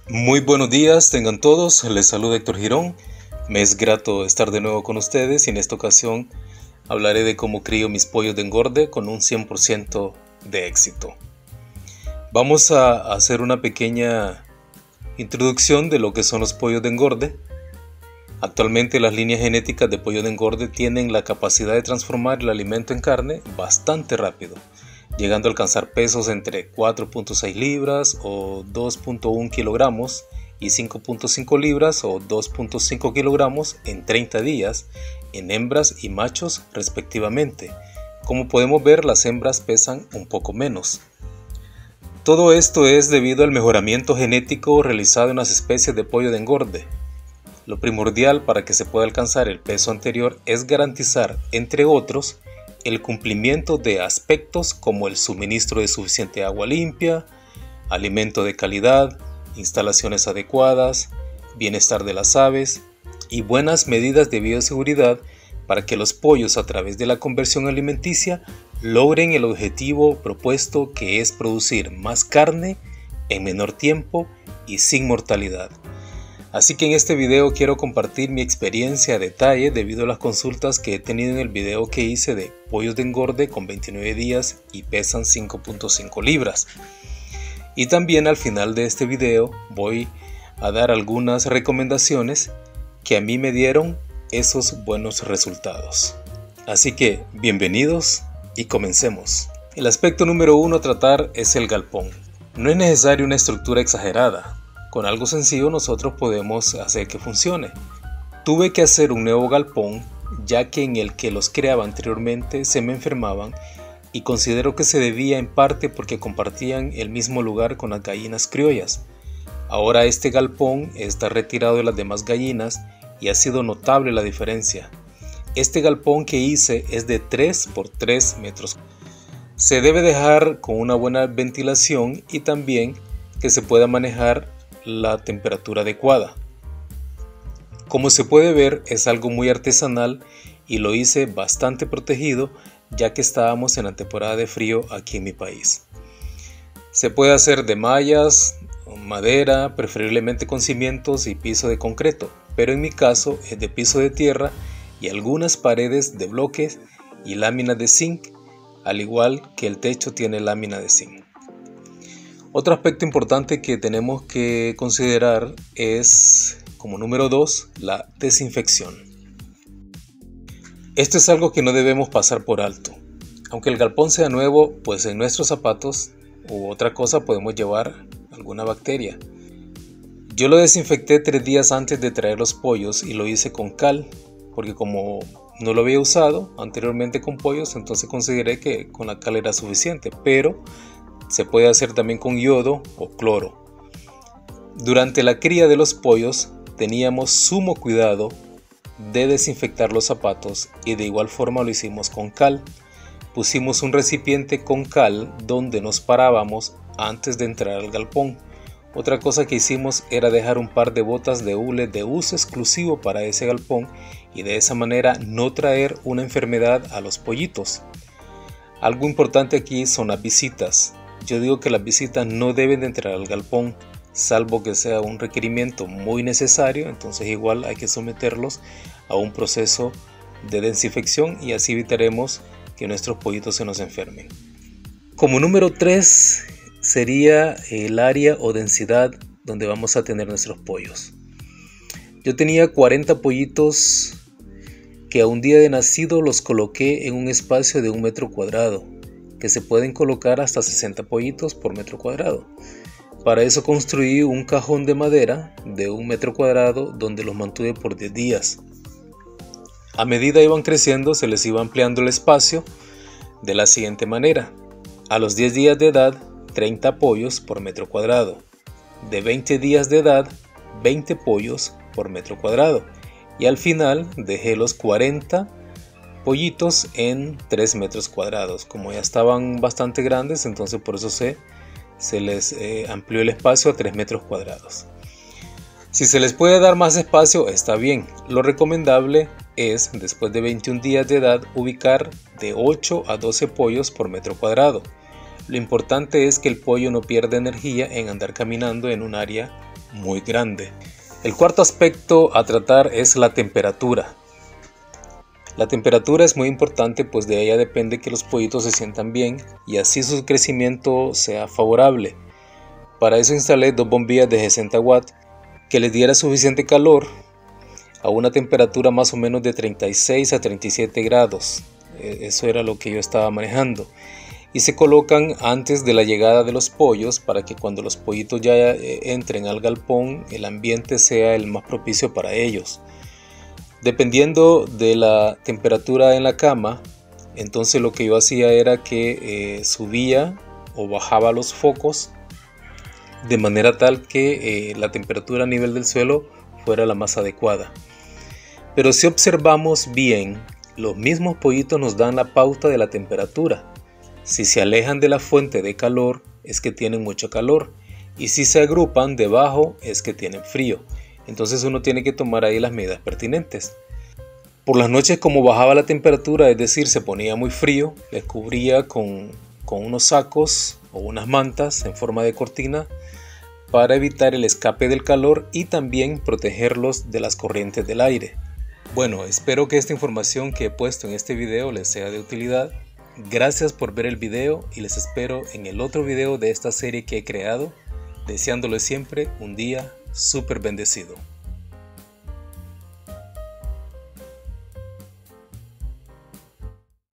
Muy buenos días, tengan todos, les saluda Héctor Girón. Me es grato estar de nuevo con ustedes y en esta ocasión hablaré de cómo crío mis pollos de engorde con un 100% de éxito. Vamos a hacer una pequeña introducción de lo que son los pollos de engorde. Actualmente las líneas genéticas de pollo de engorde tienen la capacidad de transformar el alimento en carne bastante rápido, llegando a alcanzar pesos entre 4.6 libras o 2.1 kilogramos y 5.5 libras o 2.5 kilogramos en 30 días en hembras y machos respectivamente. Como podemos ver, las hembras pesan un poco menos. Todo esto es debido al mejoramiento genético realizado en las especies de pollo de engorde. Lo primordial para que se pueda alcanzar el peso anterior es garantizar, entre otros, el cumplimiento de aspectos como el suministro de suficiente agua limpia, alimento de calidad, instalaciones adecuadas, bienestar de las aves y buenas medidas de bioseguridad para que los pollos a través de la conversión alimenticia logren el objetivo propuesto, que es producir más carne en menor tiempo y sin mortalidad. Así que en este video quiero compartir mi experiencia a detalle debido a las consultas que he tenido en el video que hice de pollos de engorde con 29 días y pesan 5.5 libras. Y también al final de este video voy a dar algunas recomendaciones que a mí me dieron esos buenos resultados. Así que bienvenidos y comencemos. El aspecto número 1 a tratar es el galpón. No es necesaria una estructura exagerada. Con algo sencillo nosotros podemos hacer que funcione. Tuve que hacer un nuevo galpón, ya que en el que los creaba anteriormente se me enfermaban, y considero que se debía en parte porque compartían el mismo lugar con las gallinas criollas. Ahora este galpón está retirado de las demás gallinas y ha sido notable la diferencia. Este galpón que hice es de 3 por 3 metros. Se debe dejar con una buena ventilación y también que se pueda manejar la temperatura adecuada. Como se puede ver, es algo muy artesanal y lo hice bastante protegido, ya que estábamos en la temporada de frío aquí en mi país. Se puede hacer de mallas, madera, preferiblemente con cimientos y piso de concreto, pero en mi caso es de piso de tierra y algunas paredes de bloques y láminas de zinc, al igual que el techo tiene lámina de zinc. Otro aspecto importante que tenemos que considerar es, como número 2, la desinfección. Esto es algo que no debemos pasar por alto. Aunque el galpón sea nuevo, pues en nuestros zapatos u otra cosa podemos llevar alguna bacteria. Yo lo desinfecté 3 días antes de traer los pollos y lo hice con cal, porque como no lo había usado anteriormente con pollos, entonces consideré que con la cal era suficiente, pero se puede hacer también con yodo o cloro. Durante la cría de los pollos teníamos sumo cuidado de desinfectar los zapatos y de igual forma lo hicimos con cal. Pusimos un recipiente con cal donde nos parábamos antes de entrar al galpón. Otra cosa que hicimos era dejar un par de botas de hule de uso exclusivo para ese galpón y de esa manera no traer una enfermedad a los pollitos. Algo importante aquí son las visitas. Yo digo que las visitas no deben de entrar al galpón, salvo que sea un requerimiento muy necesario, entonces igual hay que someterlos a un proceso de desinfección y así evitaremos que nuestros pollitos se nos enfermen. Como número 3 sería el área o densidad donde vamos a tener nuestros pollos. Yo tenía 40 pollitos que a un día de nacido los coloqué en un espacio de 1 metro cuadrado, que se pueden colocar hasta 60 pollitos por metro cuadrado. Para eso construí un cajón de madera de 1 metro cuadrado donde los mantuve por 10 días. A medida iban creciendo se les iba ampliando el espacio de la siguiente manera. A los 10 días de edad, 30 pollos por metro cuadrado. De 20 días de edad, 20 pollos por metro cuadrado. Y al final dejé los 40 pollitos en 3 metros cuadrados. Como ya estaban bastante grandes, entonces por eso se les amplió el espacio a 3 metros cuadrados. Si se les puede dar más espacio, está bien. Lo recomendable es, después de 21 días de edad, ubicar de 8 a 12 pollos por metro cuadrado. Lo importante es que el pollo no pierda energía en andar caminando en un área muy grande. El cuarto aspecto a tratar es la temperatura. La temperatura es muy importante, pues de ella depende que los pollitos se sientan bien y así su crecimiento sea favorable. Para eso instalé 2 bombillas de 60 watts que les diera suficiente calor a una temperatura más o menos de 36 a 37 grados. Eso era lo que yo estaba manejando. Y se colocan antes de la llegada de los pollos para que cuando los pollitos ya entren al galpón el ambiente sea el más propicio para ellos. Dependiendo de la temperatura en la cama, entonces lo que yo hacía era que subía o bajaba los focos de manera tal que la temperatura a nivel del suelo fuera la más adecuada. Pero si observamos bien, los mismos pollitos nos dan la pauta de la temperatura. Si se alejan de la fuente de calor es que tienen mucho calor, y si se agrupan debajo es que tienen frío. Entonces uno tiene que tomar ahí las medidas pertinentes. Por las noches, como bajaba la temperatura, es decir, se ponía muy frío, les cubría con unos sacos o unas mantas en forma de cortina para evitar el escape del calor y también protegerlos de las corrientes del aire. Bueno, espero que esta información que he puesto en este video les sea de utilidad. Gracias por ver el video y les espero en el otro video de esta serie que he creado, deseándoles siempre un día súper bendecido.